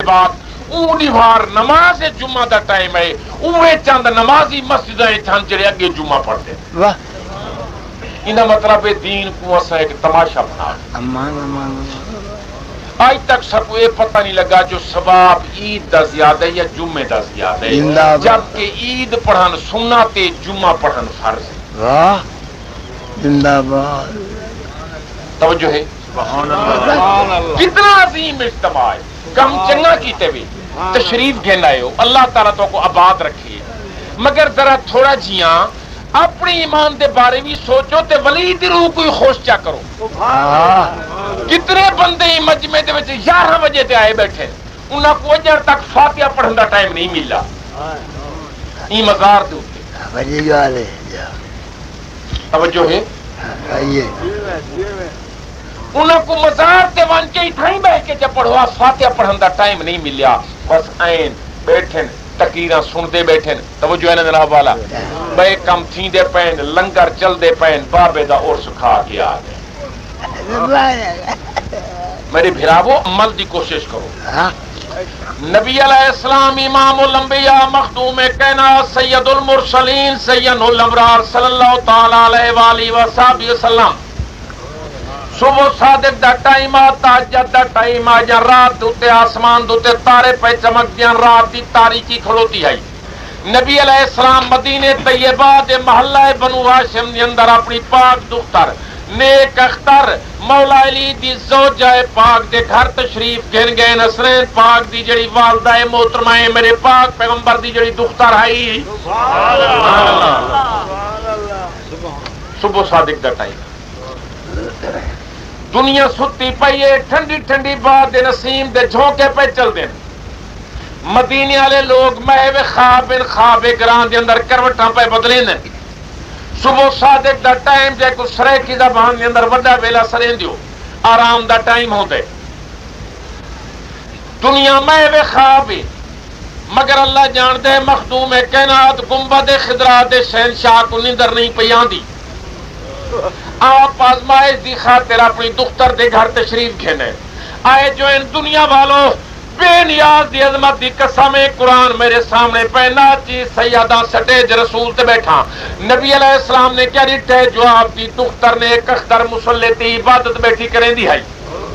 بات اونی بار نماز جمعہ دا ٹائم ہے اوے چند نمازی مسجدیں چھن جڑے اگے جمعہ پڑھتے واہ انہا مطلب دین کو اسا ایک تماشا بنا امان امان آج تک سب کو یہ پتہ نہیں لگا جو ثواب عید دا زیادہ ہے یا جمعے دا زیادہ ہے جبکہ عید پڑھن سنت تے جمعہ پڑھن فرض ہے واہ زندہ باد توجہ ہے سبحان اللہ کتنا عظیم اجتماع ہے کم چنگا کیتے ہوئے تشریف گھن آئے ہو اللہ تعالیٰ تو کو آباد رکھیے مگر ذرا تھوڑا جیاں اپنی ایمان دے بارے بھی سوچو تے ولی دی روح کوئی خوش چا کرو کتنے بندے مجمع دے وچ 11 بجے تے آئے بیٹھے انہاں کو اجر تک فاتحہ پڑھن دا ٹائم نہیں ملا ای مزار دے اوتے بجے والے توجہ ہے آئیے انہاں کو مزار تے ون کے ٹھائی بیٹھ کے جب پڑھوا فاتحہ پڑھن دا ٹائم نہیں ملیا بس آئیں بیٹھن تقریراں سن دے بیٹھن توجہ ہے نا جناب والا بے کم تھی دے پین لنگر چل دے پین بابے دا اور سکھا گیا میرے بھراوو عمل دی کوشش کرو نبی علیہ السلام امام الانبیاء مخدوم کائنات سید المرسلین سید الابرار صلی اللہ تعالی علیہ وآلہ وصحبہ وسلم صبح صادق دا ٹائم آ تہجد دا ٹائم آ جا رات دوتے آسمان دوتے تارے پہ چمک دیاں رات دی تاریکی کھلوتی ہے نبی علیہ السلام مدینہ طیبہ دے محلہ بنو ہاشم دے اندر اپنی پاک دختر نیک اختر مولا علی دی زوجہ پاک دے گھر تشریف گھن گئے نسرین پاک دی جڑی والدہ محترمہ میرے پاک پیغمبر دی جڑی دختر ہے صبح صادق دا ٹائم دنیا ستی پئیے ٹھنڈی ٹھنڈی بات دے نسیم دے جھونکے پہ چل دیں مدینے والے لوگ محو خواب خواب گران دے اندر کروٹاں پہ بدلیں صبح صادق دا ٹائم جے کو سرے کی زبان دے اندر وڈا ویلا سرین دیو آرام دا ٹائم ہوندے دنیا محو خواب مگر اللہ جان دے مخدوم کائنات گنبد خضرا دے شہنشاہ کو نیندر نہیں پیاں دی آپ آزمائش دی خاطر اپنی دختر دے گھر تشریف گھنے آئے جو ان دنیا والوں بے نیاز دی عظمت دی قسم قرآن میرے سامنے پہنا چیز سیادہ سٹیج رسول تے بیٹھا نبی علیہ السلام نے کیا ریٹھے جو آپ دی دختر نے ایک اختر مسلطی عبادت بیٹھی کریں دی ہے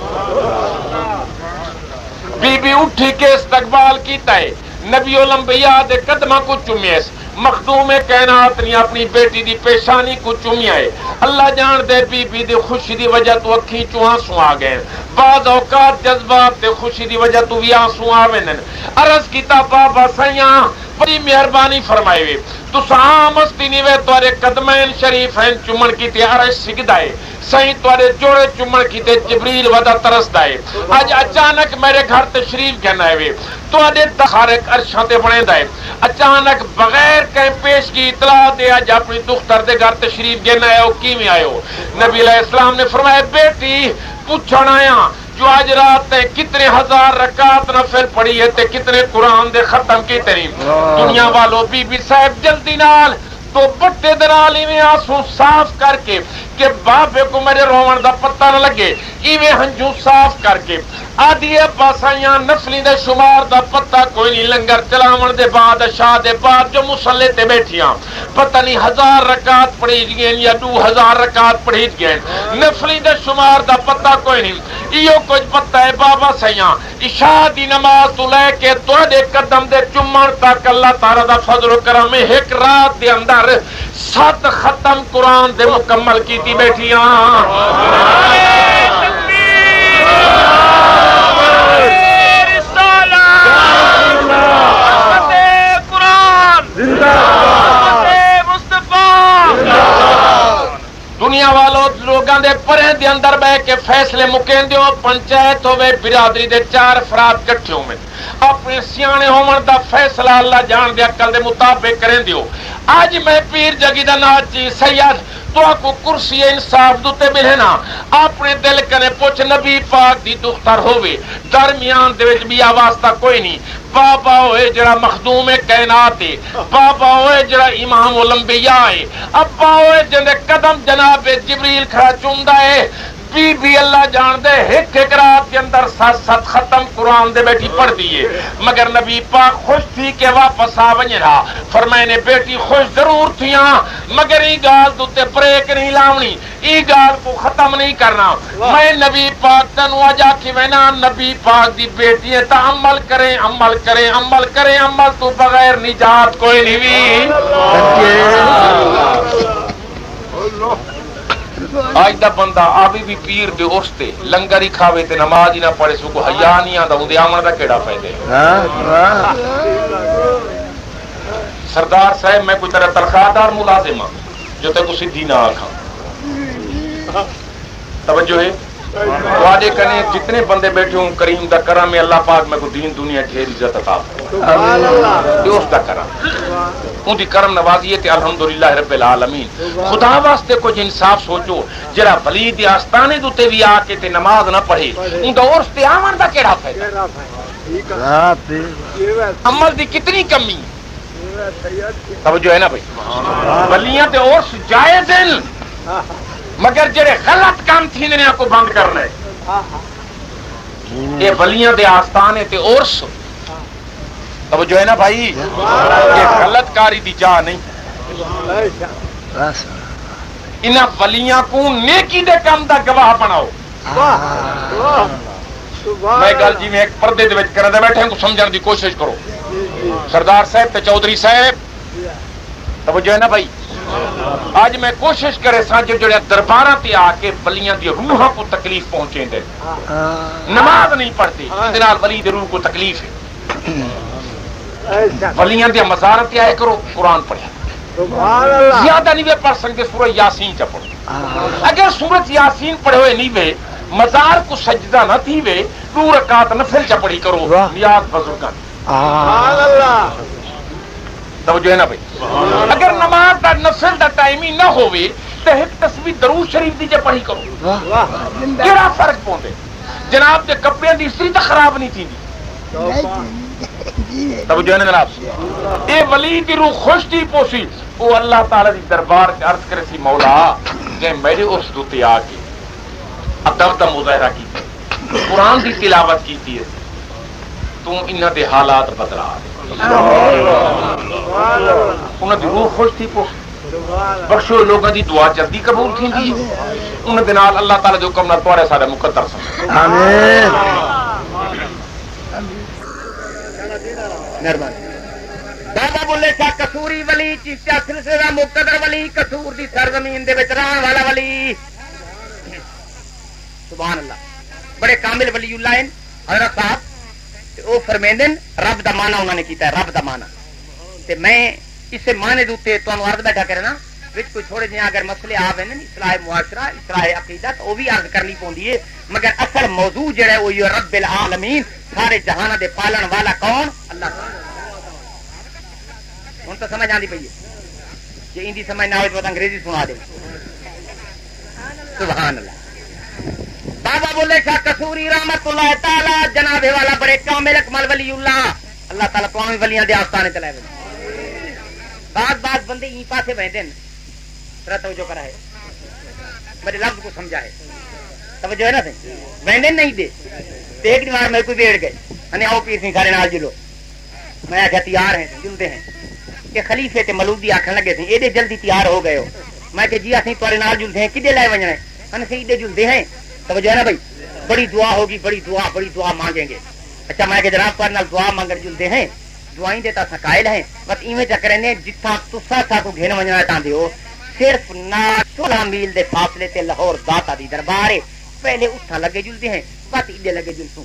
بی بی اٹھی کے استقبال کیتا ہے نبی الانبیاء دے قدمہ کو چمیس مخدوم کائنات نے اپنی بیٹی دی پیشانی کو چومیا ہے اللہ جان دے بی بی دی خوشی دی وجہ تو اکھی چو آنسو آ گئے بعض اوقات جذبات دے خوشی دی وجہ تو بھی آنسو آویں عرض کیتا بابا سیاں بڑی مہربانی فرمائے وے تو سام مستی نیوے توارے قدمین شریفین چمن کیتے عرش سجدائے سائیں توارے جوڑے چمن کیتے جبریل ودا ترسدائے آج اچانک میرے گھر تشریف گھنائے وے تو آدھے دخارک عرشاں تے بنے دائے اچانک بغیر کہیں پیش کی اطلاع دے آج اپنی دختر دے گھر تشریف گھنائے ہو کی میں آئے ہو نبی علیہ السلام نے فرمایا بیٹی پوچھنا آیا جو آج رات تے کتنے ہزار رکعت نفل پڑھی ہے تے کتنے قرآن دے ختم کی ترین دنیا والوں بی بی صاحب جلدی نال تو بٹے درالی میں آنسو صاف کر کے کہ بابے کو میرے روان دا پتہ نہ لگے ایویں ہنجو صاف کر کے آدھی پاسائیاں نفلی دے شمار دا پتہ کوئی نہیں لنگر چلاون دے بعد شاہ دے بعد جو مسلے تے بیٹھیاں پتہ نہیں 1000 رکعت پڑھی گئے یا 2000 رکعت پڑھی گئے نفلی دے شمار دا پتہ کوئی نہیں ایو کچھ پتہ ہے بابا سیاں عشاء دی نماز تو لے کے تواڈے قدم دے چمن تک اللہ تعالی دا فضل و کرم ایک رات دے اندر 7 ختم قرآن دے مکمل کیتی بیٹھیاں دنیا والوں لوگاں دے پرے دے اندر بہ کے فیصلے مکین دیو پنچایت ہوئے برادری دے 4 افراد کٹھے ہوئے اپنے سیانے ہومن دا فیصلہ اللہ جان دے عقل دے مطابق کریں دیو آج میں پیر جگی دا ناچی سید تو کو کرسی انصاف دوتے ملے نا اپنے دل کنے پوچھ نبی پاک دی دختر ہوئے درمیان دے وچ بھی واسطہ کوئی نہیں بابا ہوئے جڑا مخدوم کائنات ہے بابا ہوئے جڑا امام الانبیاء ہے ابا ہوئے جنے قدم جناب جبریل کھڑا چومدا ہے بی اللہ جان دے ایک ایک رات کے اندر 7 ختم قرآن دے بیٹھی پڑھ دیے مگر نبی پاک خوش تھی کہ واپس آ ونجا فرمائے نے بیٹی خوش ضرور تھیاں مگر ای گال دوتے بریک نہیں لاونی ای گال کو ختم نہیں کرنا میں نبی پاک تنو آجا کی وینا نبی پاک دی بیٹی ہے تا عمل کریں عمل کریں عمل کریں عمل تو بغیر نجات کوئی نہیں بھی آج دا بندہ آبی بھی پیر دے اُستے لنگر ہی کھاوے تے نماز ہی نہ پڑھے سو کو حیا نہیں آندا اون دے آمن دا کیڑا فائدے سردار صاحب میں کوئی طرح تنخواہ دار ملازم ہاں جو تے کو سیدھی نہ آکھاں توجہ ہے واجے کنے جتنے بندے بیٹھے ہوں کریم دا کرم ہے اللہ پاک میں کو دین دنیا ڈھیر عزت عطا فرمائے اس دا کرم ان دی کرم نوازی ہے تے الحمدللہ رب العالمین خدا واسطے کچھ انصاف سوچو جڑا ولی دی آستانے دوتے بھی آ کے تے نماز نہ پڑھے ان دا عرس تے آون دا کیڑا فائدہ عمل دی کتنی کمی توجہ ہے نا بھائی ولیاں تے عرس جائز ہیں مگر جڑے غلط کام تھی نے کو بند کرنا ہے یہ ولیاں دے آستانے تے عرس توجہ ہے نا بھائی یہ غلط کاری دی جا نہیں انہاں ولیاں کو نیکی دے کام دا گواہ بناؤ میں گل جی میں ایک پردے دے وچ کرن دے بیٹھے کو سمجھن دی کوشش کرو سردار صاحب تے چودھری صاحب توجہ ہے نا بھائی آج میں کوشش کرے سا جو جڑے درباراں تے آ کے ولیاں دی روحاں کو تکلیف پہنچے دے نماز نہیں پڑھتے اس نال ولی دی روح کو تکلیف ہے ولیاں دی مزارت تے آئے کرو قرآن پڑھیا زیادہ نہیں پڑھ سکتے سورہ یاسین چ پڑھو اگر سورۃ یاسین پڑھے ہوئے نہیں وے مزار کو سجدہ نہ تھی وے 2 رکعت نفل چ پڑھی کرو نیاز بزرگاں سبحان اللہ توجہ ہے نا بھائی اگر نماز دا نفل دا ٹائم ہی نہ ہوئے تو ایک تسبیح درود شریف دی جے پڑھی کرو کیڑا فرق پوندے جناب دے کپڑے دی استری تے خراب نہیں تھی توجہ ہے نا جناب اے ولی دی روح خوش تھی پوسی او اللہ تعالی دی دربار تے عرض کرے سی مولا جے میرے اس دوتے آ کے ادب دا مظاہرہ کیتا قرآن دی تلاوت کیتی ہے تو انہاں دے حالات بدلا انہاں دی روح خوش تھی پو بخشو لوگاں دی دعا جلدی قبول تھیندی انہاں دے نال اللہ تعالی دے حکم نال توڑے سارے مقدر سن آمین مہربانی بابا بلے شاہ کسوری ولی چشتیہ سلسلے دا مقتدر ولی کسور دی سرزمین دے وچ رہن والا ولی سبحان اللہ بڑے کامل ولی اللہ ہیں حضرت صاحب او فرمیندن رب دا معنی انہوں نے کیتا ہے رب دا معنی تے میں اس معنی دوتے تانوں عرض بیٹھا کرنا وچ کوئی تھوڑے جہاں اگر مسئلے آوے نا اصلاح معاشرہ اصلاح عقیدت او بھی عرض کرنی پوندی ہے مگر اصل موضوع جڑا ہے وہ یہ رب العالمین سارے جہان دے پالن والا کون اللہ ہن تو سمجھ آندی پئی ہے جے اندی سمجھ نہ آئے تو انگریزی سنا دے سبحان اللہ بابا بولے شاہ کسوری رحمت اللہ تعالی جناب والا بڑے کامل اکمل ولی اللہ اللہ تعالی قومی ولیاں دے آستانے تے لے بعض بندے این پاسے بیٹھے ہیں ذرا توجہ کرا ہے میرے لفظ کو سمجھا ہے توجہ ہے نا سی وینڈن نہیں دے ایک بار میں کوئی بیٹھ گئے انے آؤ پیر سنگھ سارے نال جلو میں آخیا تیار ہیں جلتے ہیں کہ خلیفے تے ملودی آخر لگے تھے ایڈے جلدی تیار ہو گئے ہو میں کہ جی اسی تھوڑے نال جلتے ہیں کدے لے وجنا ہے ہن سے ایڈے جلتے ہیں توجہ ہے نا بھائی بڑی دعا ہوگی بڑی دعا مانگیں گے اچھا میں کہ جناب پر نال دعا مانگن جلتے ہیں دعائیں دیتا سا قائل ہیں بس ایویں چکرے نے جتھا تسا سا کو گھن وجنا چاہتے ہو صرف 16 میل دے فاصلے تے لاہور داتا دی دربار ہے پہلے اتھا لگے جلتے ہیں بس ایڈے لگے جلسوں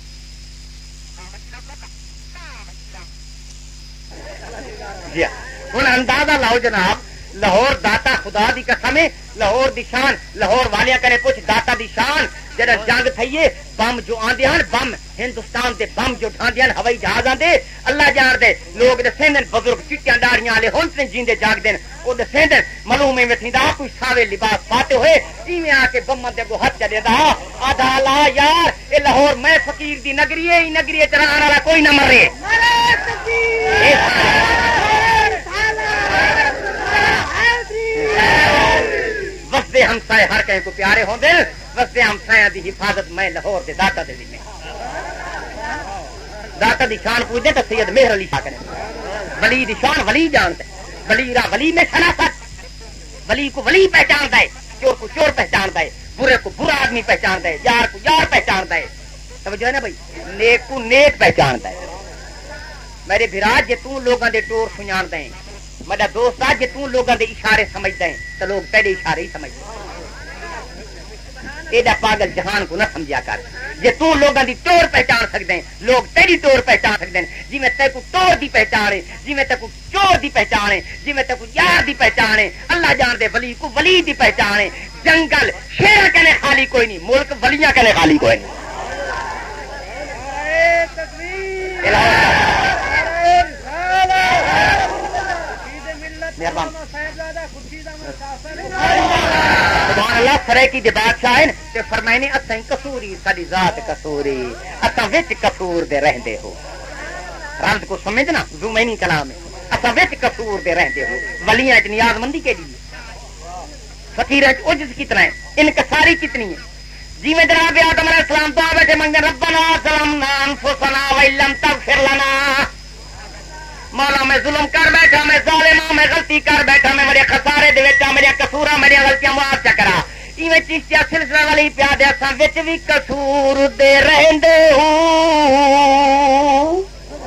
جی ہوں اندازہ لاؤ جناب لاہور داتا خدا دی قسم ہے لاہور دی شان لاہور والیا کرے پوچھ داتا دی شان جڑا جنگ تھئیے بم جو آندے ہیں بم ہندوستان دے بم جو ڈھاندے ہیں ہوائی جہاز آندے اللہ جان دے لوگ دسیندن بزرگ چٹیاں داڑیاں والے ہن تے جیندے جاگ دین او دسیندن معلوم ہے تھیندا کوئی ساوے لباس پاتے ہوئے ایویں آ کے بماں دے کو ہتھ چلے دا آدھا لا یار اے لاہور میں فقیر دی نگری ہے نگری تے رہن والا کوئی نہ مرے وسدے ہمسائے ہر کہیں کو پیارے ہوندے واسطے ہم سایہ دی حفاظت میں لاہور کے داتا دے میں داتا دی شان پوچھتے تو سید مہر علی شاہ کریں ولی دی شان ولی جانتا ہے ولی را ولی میں شناخت ولی کو ولی پہچانتا ہے چور کو چور پہچانتا ہے برے کو برا آدمی پہچانتا ہے یار کو یار پہچانتا ہے سمجھو ہے نا بھائی نیک کو نیک پہچانتا ہے میرے بھراج جے تو لوگاں دے ٹور سنجاندا ہے میرا دوست جے تو لوگاں دے اشارے سمجھدا ہے تو لوگ تیرے اشارے ہی سمجھدے ایڈا پاگل جہان کو نہ سمجھیا کر جے تو لوگاں دی ٹور پہچان سکدے ہیں لوگ تیری ٹور پہچان سکدے ہیں جی میں تے کو ٹور دی پہچان ہے جی میں تے کو چور دی پہچان ہے جی میں تے کو یار دی پہچان ہے اللہ جان دے ولی کو ولی دی پہچان ہے جنگل شیر کنے خالی کوئی نہیں ملک ولیاں کنے خالی کوئی نہیں سبحان اللہ سرے کی دے بادشاہ ہیں تے فرمائے نے اساں قصوری ساری ذات قصوری اساں وچ قصور دے رہندے ہو رات کو سمجھنا زمینی کلام ہے اساں وچ قصور دے رہندے ہو ولیاں وچ نیاز مندی کے لیے فقیراں وچ عجز کتنا ہے انکساری کتنی ہے جی میں جناب آدم علیہ السلام تو بیٹھے منگے ربنا ظلمنا انفسنا وان لم تغفر لنا مولا میں ظلم کر بیٹھا میں ظالم ہوں میں غلطی کر بیٹھا میں میرے خسارے دے وچ میرے قصوراں میری غلطیاں معاف کرا ایویں چشتیہ سلسلہ والی پیادے اساں وچ وی قصور دے رہندے ہوں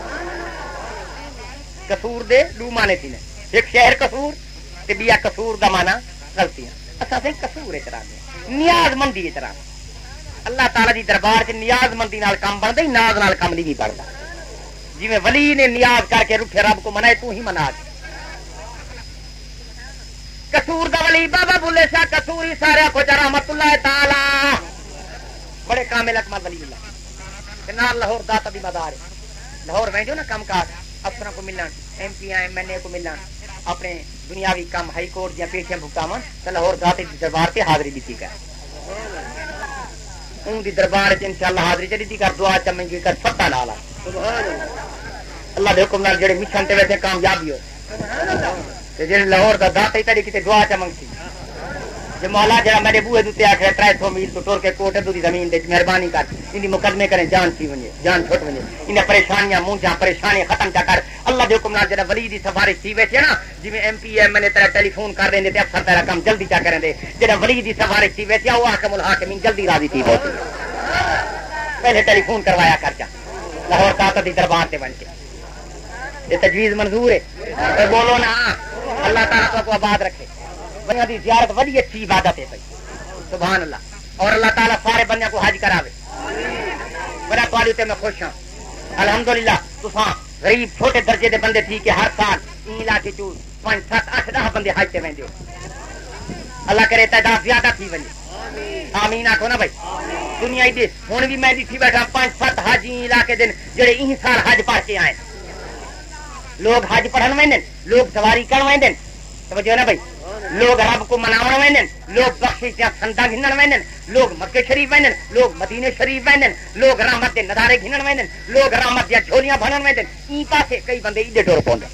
قصور دے دو معنی تھی نے ایک شہر قصور تے بیا قصور دا معنی غلطیاں اساں تے قصور اچ رہندے نیاز مندی اچ رہندے اللہ تعالی دی دربار چ نیاز مندی نال کام بندا ناز نال کام نہیں بندا جی میں ولی نے نیاز کر کے رٹھے رب کو منائے تو ہی منا دے قصور دا ولی بابا بلے شاہ قصوری سارے کو رحمت اللہ تعالی بڑے کامل اکمل ولی اللہ نال لاہور داتا دی مدار لاہور میں جو نا کام کاج افسروں کو ملن M P M N A کو ملن اپنے دنیاوی کام ہائی کورٹ یا پیشیاں بھگتاون تو لاہور داتے دی دربار تے حاضری دیتی کر ان دی دربار تے انشاءاللہ حاضری چلی دی کر دعا چمنگی کر فتح لالا اللہ دے حکم نال جڑے مشن تے ویسے کامیابی ہو تے جڑے لاہور دا داتا ہی تیری کتے دعا چمنگسی جے مولا جڑا میرے بوئے دے آکھے 300 میل تو ٹر کے کوٹے دی زمین تے مہربانی کر ان دی مقدمے کریں جان سی ونجے جان چھٹ ونجے ان پریشانیاں مونجا پریشانی ختم چا کر اللہ دے حکم نال جڑا ولی دی سفارش تھی ویسے نا جویں ایم پی ایم نے تیرا ٹیلی فون کر دیندے تے افسر تیرا کام جلدی چا کریں دے جڑا ولی دی سفارش تھی ویسے او حاکم الحاکمین جلدی راضی تھی بہت پہلے ٹیلی فون کروایا کر جا لاہور داتا دی دربار تے بن کے یہ تجویز منظور ہے بولو نا اللہ تعالیٰ کو آباد رکھے بندیاں دی زیارت بڑی اچھی عبادت ہے بھائی سبحان اللہ اور اللہ تعالیٰ سارے بندیاں کو حج کراوے بڑا تواڈے تے میں خوش ہوں الحمدللہ تساں غریب چھوٹے درجے دے بندے تھی کہ ہر سال این علاقے چوں 5 7 8 10 بندے حج تے ویندے ہو اللہ کرے تعداد زیادہ تھی ونجے آمین آکھو نا بھائی دنیا دے ہن بھی میں دیکھی بیٹھا 5 7 حج این علاقے دے جڑے این سال حج پڑھ کے آئے لوگ حج پڑھن ویندے لوگ سواری کرن ویندے توجہ نا بھائی لوگ رب کو مناون ویندے لوگ بخشش یا سندا گھنن ویندے لوگ مکے شریف ویندے لوگ مدینے شریف ویندے لوگ رحمت دے نظارے گھنن ویندے لوگ رحمت دی جھولیاں بھنن ویندے ای پاسے کئی بندے ایڈے ٹور پوندے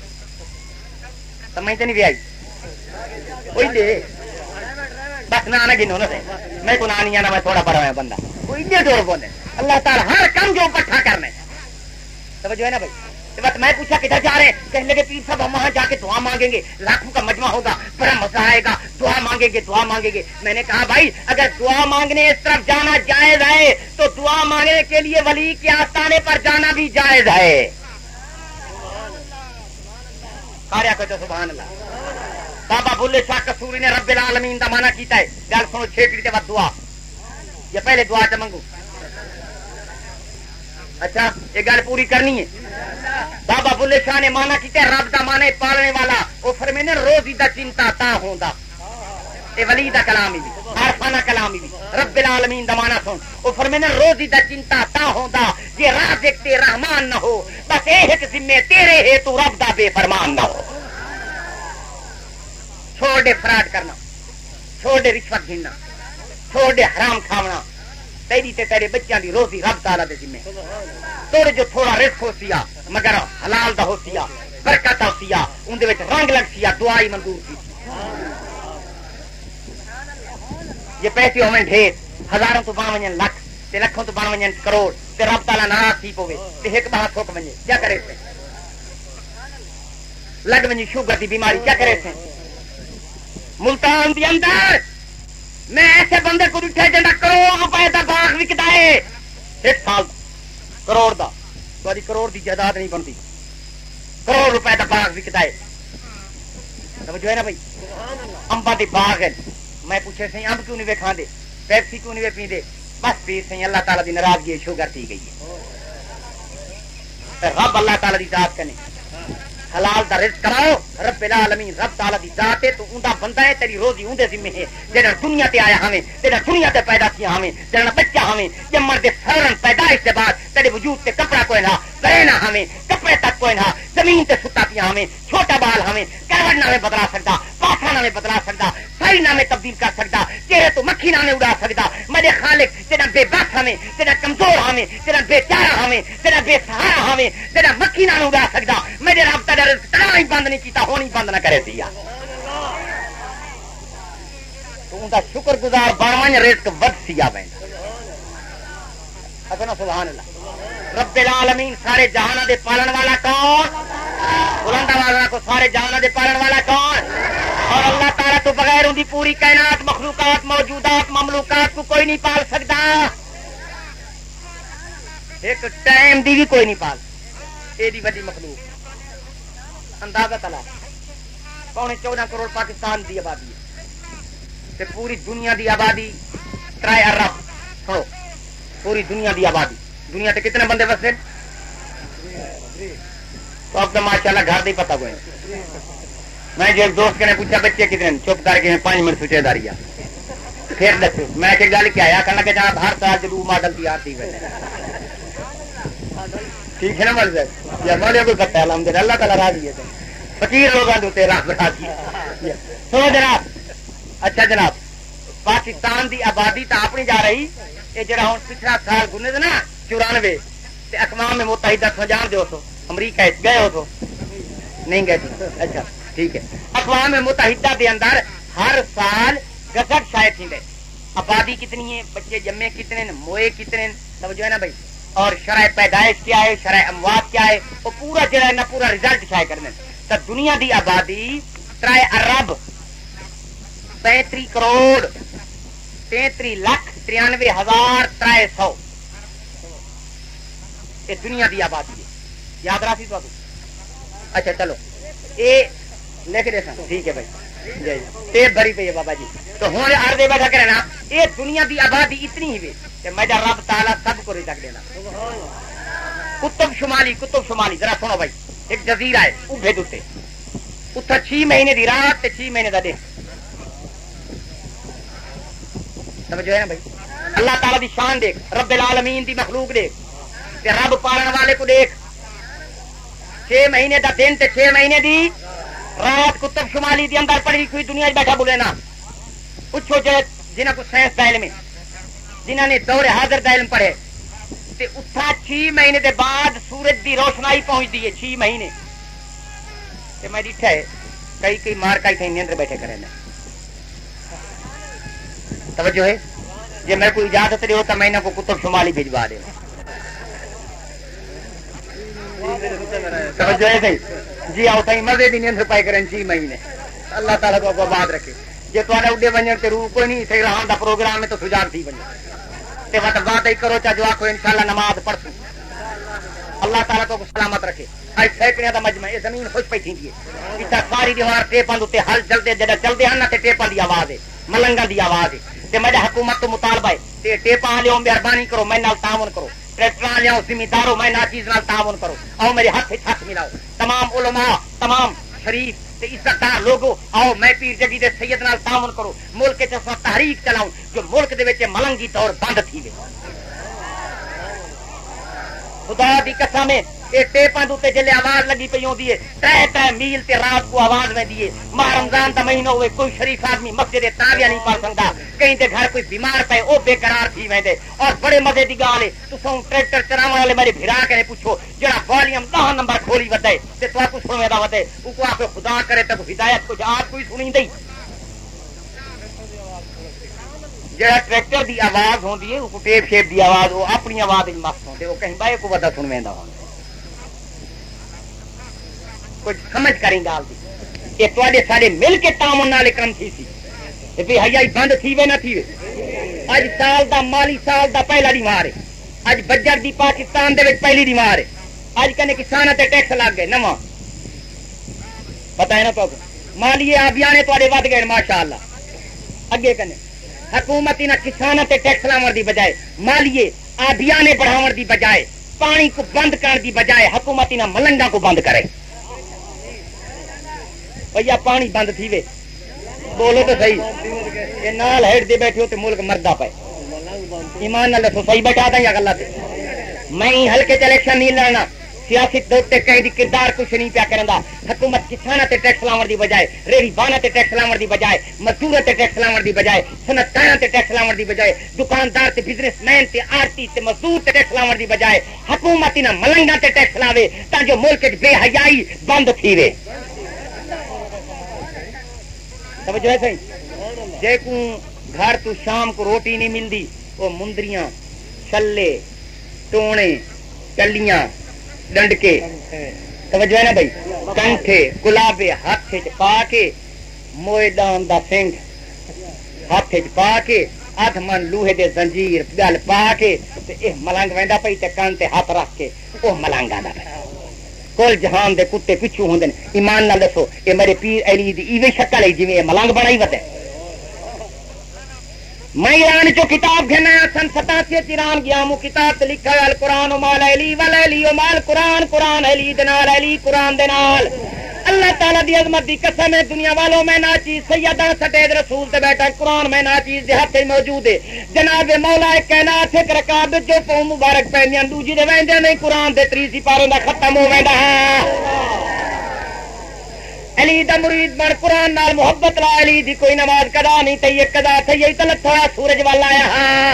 سمجھ تے نہیں آئی کوئی دے بس نہ گنو نا میں کو نہ نہیں آنا میں تھوڑا بڑا ہے بندہ کوئی ایڈے ٹور پوندے اللہ تعالی ہر کام جو اکٹھا کرنا ہے توجہ ہے نا بھائی بس میں پوچھا کدھر جا رہے ہیں کہنے لگے پیر صاحب ہم وہاں جا کے دعا مانگیں گے لاکھوں کا مجمع ہوگا بڑا مزہ آئے گا دعا مانگیں گے دعا مانگیں گے میں نے کہا بھائی اگر دعا مانگنے اس طرف جانا جائز ہے تو دعا مانگنے کے لیے ولی کے آستانے پر جانا بھی جائز ہے کاریا کو تو سبحان اللہ بابا بلے شاہ قصوری نے رب العالمین دا مانا کیتا ہے گل سنو چھیٹی تے بعد دعا یہ پہلے دعا چ منگو اچھا یہ گل پوری کرنی ہے بابا بلے شاہ نے مانا کیتے رب دا مانے پالنے والا وہ فرمے نے روزی دا چنتا تا ہوندا اے ولی دا کلام ہی عارفانہ کلام ہی رب العالمین دا مانا سن وہ فرمے نے روزی دا چنتا تا ہوندا جے رازق تے رحمان نہ ہو بس اے ایک ذمے تیرے ہے تو رب دا بے فرمان نہ ہو چھوڑ دے فراڈ کرنا چھوڑ دے رشوت گھننا چھوڑ دے حرام کھاونا تیری تے تیرے بچیاں دی روزی رب تعالی دے ذمے توڑے جو تھوڑا رزق ہو سیا مگر حلال دا ہو سیا برکت ہو سیا ان دے وچ رنگ لگ سیا دعائی منظور سی یہ پیسے ہوئے ڈھیر ہزاروں تو بن ونجن لکھ تے لکھوں تو بن ونجن کروڑ تے رب تعالیٰ ناراض تھی پوے تے ایک بار تھوک ونجے کیا کرے تھے لگ ونجی شوگر دی بیماری کیا کرے تھے ملتان دی اندر میں ایسے بندے کو اٹھے جنہ کروڑ روپے دا باغ وکدا ہے ایک سال کروڑ دا تھوڑی کروڑ دی جائیداد نہیں بنتی کروڑ روپے دا باغ وکدا ہے توجہ ہے نا بھائی امبا دی باغ ہے میں پوچھے سی امب کیوں نہیں وے کھاندے پیپسی کیوں نہیں وے پیندے بس پیر سی اللہ تعالیٰ دی ناراضگی شوگر تھی گئی ہے رب اللہ تعالیٰ دی ذات کنے حلال دا رزق کراؤ رب العالمین رب تعالیٰ دی ذات ہے تو اوندا بندہ ہے تیری روزی اوندے ذمہ ہے جڑا دنیا تے آیا ہمیں جڑا دنیا تے پیدا کیا ہمیں جڑا بچہ ہمیں جمن دے فوراً پیدائش کے بعد تیرے وجود تے کپڑا کوئی نہ پہنا ہمیں کپڑے تک کوئی نہ زمین تے ستا پیا ہمیں چھوٹا بال ہمیں کروڑ نہ میں بدلا سکتا پاسا نہ میں بدلا سکتا ساری نہ میں تبدیل کر سکتا چہرے تو مکھی نہ میں اڑا سکتا میرے خالق تیرا بے بس ہمیں تیرا کمزور ہمیں تیرا بے چارہ ہمیں تیرا بے سہارا ہمیں تیرا مکھی نہ اڑا سکتا میرے رب تیرا رزق ہی بند نہیں کیتا ہونی بند نہ کرے دیا تو ان کا شکر گزار بنوان رزق ود سیا بین اپنا سبحان اللہ رب العالمین سارے جہانہ دے پالن والا کون بلند آواز کو سارے جہانہ دے پالن والا کون اور اللہ تعالیٰ تو بغیر ان کی پوری کائنات مخلوقات موجودات مملوکات کو کوئی نہیں پال سکتا ایک ٹائم دی بھی کوئی نہیں پال ایڈی بڑی مخلوق اندازہ تلا 14.25 کروڑ پاکستان دی آبادی ہے پوری دنیا دی آبادی 3 ارب سنو پوری دنیا دی آبادی دنیا تے کتنے بندے بستے تو اب تو ماشاء اللہ گھر دے پتہ کوئی میں جو ایک دوست نے پوچھا بچے کتنے چپ کر کے 5 منٹ سوچے داریا پھر دسو میں ایک گل کیا آیا کرنا کہ جناب ہر سال جلو ماڈل تیار تھی ٹھیک ہے نا مرض یا مولے کوئی پتہ الحمد للہ اللہ تعالیٰ راضی ہے فقیر لوگوں کے رب راضی ہے سنو جناب اچھا جناب پاکستان دی آبادی تو اپنی جا رہی یہ جڑا ہوں پچھلا سال گنے تھے نا 94 اقوام متحدہ تو جان دو تو امریکہ گئے ہو تو نہیں گئے تھے اچھا ٹھیک ہے اقوام متحدہ دے اندر ہر سال گزٹ شاید تھی آبادی کتنی ہے بچے جمے کتنے موئے کتنے سمجھو ہے نا بھائی اور شرح پیدائش کیا ہے شرح اموات کیا ہے وہ پورا جڑا ہے نا پورا ریزلٹ شائع کرنے تو دنیا دی آبادی 3 ارب 35 کروڑ 33,93,300 یہ دنیا دی آبادی ہے یاد رہا سی تو اچھا چلو یہ لکھ دے سن ٹھیک ہے بھائی ٹیپ بھری پی ہے بابا جی تو ہوں عرض بیٹھا کرے نا یہ دنیا دی آبادی اتنی ہی کہ میرا رب تعالیٰ سب کو رزق دینا قطب شمالی ذرا سنو بھائی ایک جزیرہ ہے اوبے دوتے اتنا 6 مہینے دی رات 6 مہینے دا دن سمجھو ہے نا بھائی اللہ تعالیٰ دی شان دیکھ رب العالمین دی مخلوق دیکھ تے رب پالن والے کو دیکھ 6 مہینے دا دن تے 6 مہینے دی رات قطب شمالی دی اندر پڑی کوئی دنیا بیٹھا بولے نا پوچھو جنہاں کو سائنس دا علم ہے جنہاں نے دور حاضر دا علم پڑھے تے اتھا 6 مہینے دے بعد سورج دی روشنائی پہنچ دی ہے 6 مہینے تے میں ڈٹھا ہے کئی مار کئی تھے اندر بیٹھے کرے نا توجہ ہے جی میں کوئی اجازت دے ہوتا میں کو قطب شمالی بھجوا دے توجہ ہے جی آؤ تھی مزے بھی نہیں پائے کریں 6 مہینے اللہ تعالیٰ کو آباد رکھے جی تا اڈے بننے تے روح کوئی نہیں صحیح رہا پروگرام میں تو سجان تھی بنے بات ہی کرو چاہ جو آخو انشاءاللہ نماز پڑھوں اللہ تعالیٰ کو سلامت رکھے اج سینکڑے کا مجمع یہ زمین خوش پی تھی اتنا ساری دیوار ٹیپاں ہل چلتے جب چلتے ہیں نا ٹیپاں کی آواز ہے ملنگا کی آواز ہے میرے حکومت تو مطالبہ ہے ٹیپاں لو مہربانی کرو میں تعاون کرو ٹریکٹر لیاؤ زمینداروں میں چیز تعاون کرو آؤ میرے ہاتھ ملاؤ تمام علماء تمام شریف عزتدار لوگوں آؤ میں پیر جگی دے سید نال تعاون کرو ملک تحریک چلاؤں جو ملک دے وچ ملنگی دور بند تھی وے خدا دی قسم یہ ٹیپاں دے جلے آواز لگی پی ہوندی ہے 3 میل تے رات کو آواز میں دیے ماہ رمضان دا مہینہ ہوئے کوئی شریف آدمی مسجد تاویہ نہیں پڑھ سکتا کہیں دے گھر کوئی بیمار پے او بے قرار تھی ویندے اور بڑے مزے دی گل ہے تسوں ٹریکٹر چلاون والے میرے بھرا کے پوچھو جڑا والیوم 10 نمبر کھولی ودے تے تو کو سنوے دا ودے او کو آپ خدا کرے تے ہدایت کو آپ کوئی سنی دئی جہاں ٹریکٹر دی آواز ہوندی ہے وہ ٹیپ شیپ دی آواز وہ اپنی آواز مست ہوندے وہ کہیں بھائی کو ودا سن ویندا ہوندا کچھ سمجھ کریں گال دی یہ تواڈے سارے مل کے تعاون نال کم تھی سی تے بے حیائی بند تھی وے نہ تھی وے اج سال دا مالی سال دا پہلا دیوار ہے اج بجٹ دی پاکستان دے وچ پہلی دیوار ہے اج کنے کساناں تے ٹیکس لگ گئے نواں پتہ ہے نا تو مالی آبیانے تواڈے ود گئے ماشاءاللہ اگے کنے حکومت نہ کسانوں تے ٹیکس لاون دی بجائے مالیے آبیانے بڑھاون دی بجائے پانی کو بند کرنے دی بجائے حکومت نہ ملنگا کو بند کرے بھیا پانی بند تھی وے بولو تو صحیح یہ نال ہیڈ دے بیٹھے ہو تے ملک مردا پے ایمان نال دسو صحیح بیٹھا دا یا غلط میں ہی ہلکے تے الیکشن نہیں لڑنا سیاست دوتے کہیں دی کردار کچھ نہیں پیا کرندا حکومت کساناں تے ٹیکس لاون دی بجائے ریڑھی بانا تے ٹیکس لاون دی بجائے مزدور تے ٹیکس لاون دی بجائے صنعتکاراں تے ٹیکس لاون دی بجائے دکاندار تے بزنس مین تے آرتی تے مزدور تے ٹیکس لاون دی بجائے حکومت نہ ملنگاں تے ٹیکس لاوے تاں جو ملک وچ بے حیائی بند تھی وے توجہ ہے صحیح جے کو گھر تو شام کو روٹی نہیں ملدی وہ مندریاں چھلے ٹونے چلیاں ڈنڈکے توجہ ہے نا بھائی کنٹھے گلابے ہاتھ پا کے موئے ڈان دا سنگ ہاتھ پا کے ادھ من لوہے دے زنجیر گل پا کے ملنگ ویندا پئی تے کان تے ہاتھ رکھ کے وہ ملنگا دا کل جہان دے کتے پچھو ہوندے ایمان نال دسو اے میرے پیر علی دی ایویں شکل ہے جویں ملنگ بنائی وتے میں ایران جو کتاب گھنا سن 87 ایران گیا مو کتاب تے لکھا ہے القرآن مال علی ولی مال قرآن قرآن علی دنال علی قرآن دنال اللہ تعالی دی عظمت دی قسم ہے دنیا والوں میں نا چیز سیدہ سٹید رسول تے بیٹھا قرآن میں نا چیز دے ہاتھ موجود ہے جناب مولا کائنات ایک رکعت جو پاؤں مبارک پہنیاں دوجی دے ویندے نہیں قرآن دے 30 سپاروں دا ختم ہو ویندا علی دا مرید بن قرآن نال محبت لا علی دی کوئی نماز قضا نہیں تے یہ قضا تھئی تے لتھا سورج والا آیا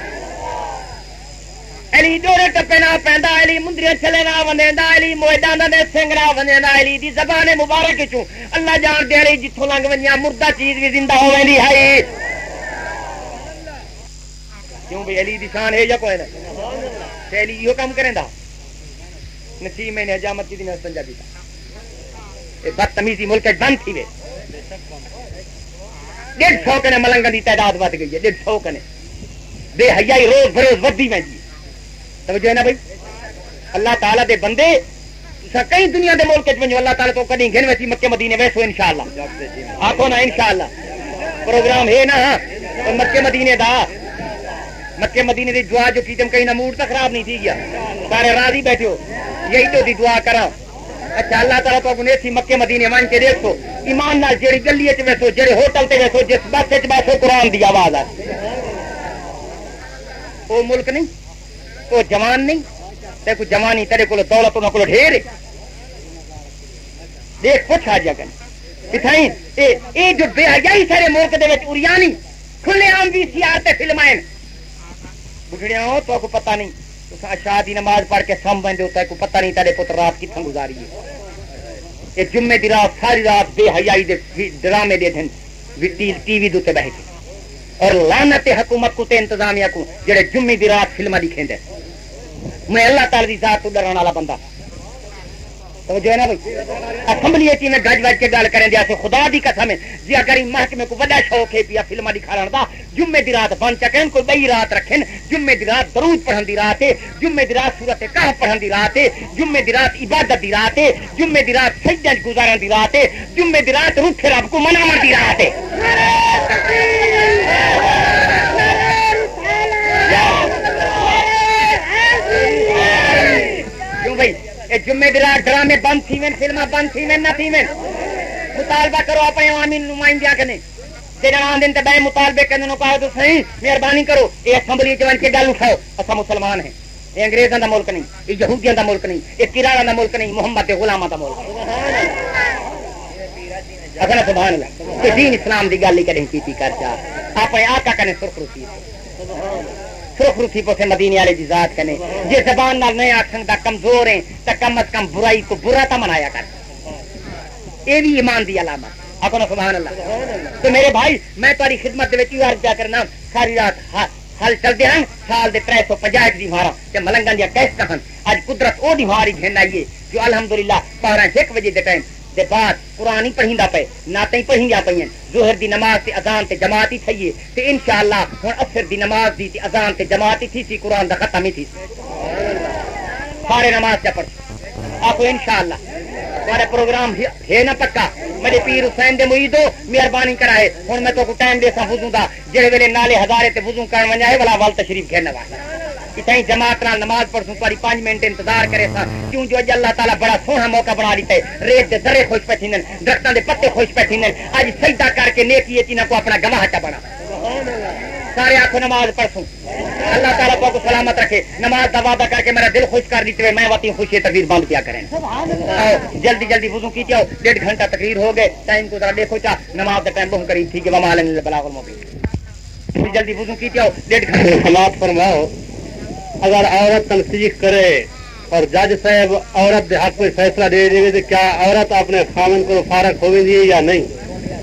علی جوڑے ٹپے نہ پیندا علی مندریاں چلے نہ وندیندا علی مویدان دے سنگ نہ وندیندا علی دی زبان مبارک چوں اللہ جان دے علی جتھوں لنگ ونیاں مردہ چیز بھی زندہ ہو ویندی ہے کیوں بھی علی دی شان ہے یا کوئی نہیں تے علی یہ کام کریندا نصیب میں نے حجامت کی دن سنجا دیتا بدتمیزی ملک بند تھی وے 150 کنے ملنگاں دی تعداد ود گئی ہے 150 کنے بے حیائی روز بروز ودی ویندی توجہ ہے نا بھائی اللہ تعالیٰ دے بندے کئی دنیا دے ملک ونجو اللہ تعالیٰ تو کدی گھن ویسی مکے مدینے ویسو انشاءاللہ آخو نا انشاءاللہ پروگرام ہے نا مکے مدینے دا مکے مدینے دی دعا جو کیتم کہیں نہ موڈ تک خراب نہیں تھی گیا سارے راضی بیٹھے ہو یہی تو دی دعا کرا اچھا اللہ تعالیٰ تو نے تھی مکے مدینے مان کے دیکھو ایمان نال جڑی گلی وچ ویسو جڑے ہوٹل تے ویسو جس بس وچ بیٹھو قرآن دی آواز آ او ملک نہیں او جوان نہیں تے کوئی جوانی تیرے کول دولت انہاں کول ڈھیر ہے دیکھ پوچھ آ جا کن کتھائیں اے جو بے حیائی سارے ملک دے وچ اریانی کھلے عام وی سی آر تے فلمائیں بڈھڑیاں ہو تو کو پتہ نہیں تو شادی نماز پڑھ کے سم بندے ہوتا ہے کو پتہ نہیں تیرے پتر رات کتھوں گزاری ہے یہ جمعے دی رات ساری رات بے حیائی دے ڈرامے دے دن ٹی وی دوتے بیٹھے اور لعنت حکومت کو تے انتظامیہ کو جڑے جمعے دی رات فلماں دکھیندے میں اللہ تعالی دی ذات تو ڈرن والا بندہ تو جو ہے نا بھائی اسمبلی چی میں گج وج کے گل کریں دیا سے خدا دی قسم ہے جی اگر محکمے کو بڑا شوق ہے پیا فلماں دکھاڑن دا جمعے دی رات بن چکن کوئی بئی رات رکھن جمعے دی رات درود پڑھن دی رات ہے جمعے دی رات سورۃ کہف پڑھن دی رات ہے جمعے دی رات عبادت دی رات ہے جمعے دی رات سجدہ گزارن دی رات ہے جمعے دی رات روٹھے رب کو مناون دی رات ہے کیوں بھائی جمعے دی رات ڈرامے بند تھی وین فلماں بند تھی وین نہ تھی وین مطالبہ کرو اپنے عوامی نمائندیاں کنے جڑا آندن تے بے مطالبے کرنے نو کہو تو صحیح مہربانی کرو اے اسمبلی چ ون کے گل اٹھاؤ اساں مسلمان ہیں اے انگریزاں دا ملک نہیں اے یہودیاں دا ملک نہیں اے کراڑاں دا ملک نہیں محمد دے غلاماں دا ملک اصل سبحان اللہ کہ دین اسلام دی گل ہی کدی کیتی کر جا اپنے آقا کنے سرخ روٹی پوسے مدینے والے دی ذات کنے جے زبان نال نہیں آکھن دا کمزور ہیں تے کم از کم برائی کو برا تا منایا کر اے بھی ایمان دی علامت آپ نے سبحان اللہ. تو میرے بھائی میں تاری خدمت دے وچ یہ عرض کیا کرنا ساری رات حل چلتے ہیں سال دے 350 دی مارا تے ملنگاں دی کیسٹ ہن اج قدرت او دی ماری گھن آئیے جو الحمدللہ 12 بجے دے ٹائم دے بعد قرآن ہی پڑھیندا پے نعتیں پڑھیندا پئیں ظہر دی نماز تے اذان تے جماعت ہی تھئیے تے انشاءاللہ ہن عصر دی نماز دی تے اذان تے جماعت ہی تھی سی قرآن دا ختم ہی تھی سارے نماز چ پڑھ آپ انشاءاللہ تمہارا پروگرام ہے نا پکا میرے پیر حسین دے مریدو مہربانی کرائے ہن میں تو کو ٹائم دے سا وضو دا جڑے ویلے نالے ہزارے تے وضو کرن ونجا ہے والا ول تشریف گھن والا اتنی جماعت نال نماز پڑھوں تاری 5 منٹ انتظار کرے سا کیوں جو اج اللہ تعالی بڑا سوہنا موقع بنا دیتا ہے ریت دے ذرے خوش پہ تھینن درختاں دے پتے خوش پہ تھینن اج سجدہ کر کے نیکی چینا کو اپنا گواہ چا بنا سارے آنکھوں نماز پڑھوں اللہ تعالیٰ کو سلامت رکھے نماز کا وعدہ کر کے میرا دل خوش کر دیتے ہوئے میں واتی خوشی تقریر بند کیا کریں جلدی جلدی وضو کی جاؤ 1.5 گھنٹہ تقریر ہو گئے ٹائم کو ذرا دیکھو چا نماز کا ٹائم بہت قریب تھی کہ وما علینا البلاغ المبین جلدی وضو کی جاؤ 1.5 گھنٹے سماعت فرماؤ اگر عورت تنسیخ کرے اور جج صاحب عورت دے حق میں فیصلہ دے دے تو کیا عورت اپنے خامن کو فارغ ہو گئی یا نہیں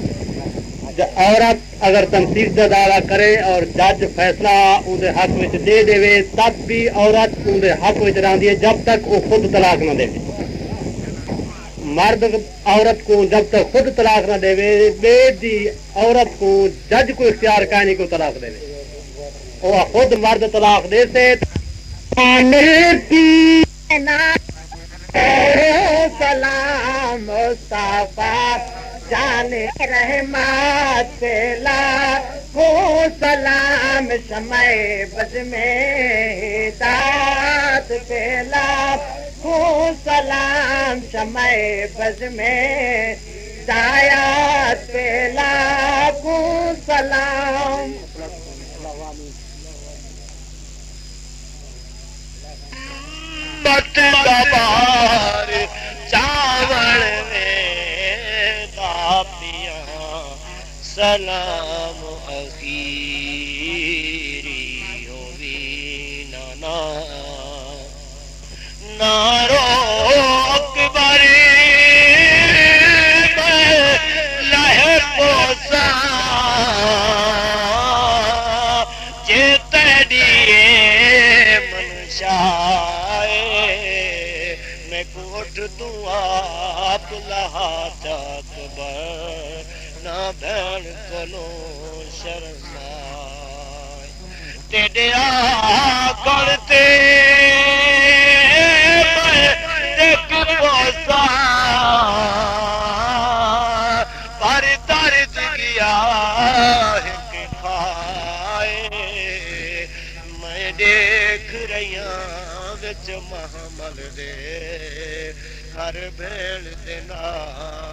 عورت اگر تنسیخ کا دعویٰ کرے اور جج فیصلہ اندر حق میں دے دے تب بھی عورت اندر حق میں رہتی ہے جب تک وہ خود طلاق نہ دے مرد عورت کو جب تک خود طلاق نہ دے بے دی عورت کو جج کو اختیار کرنے کو طلاق دے وہ خود مرد طلاق دے سے سلام مصطفیٰ جانے رحمت پہلا کو سلام شمع بز میں داد پہلا کو سلام شمع بز میں دایات پہلا کو سلام مت بار چاول میں داپیاں سلام اخیری ہوئی نانا نارو اکبر لہ پوسا جے تیری منشا کوٹ تو آپ لہا چاک بر نہ بین کنو شرمائے تیرے آگڑتے دیکھ پوسا پر درد گیا ہے کھائے میں دیکھ رہی ہوں وچ محمل دے ہر بھیڑ دے نال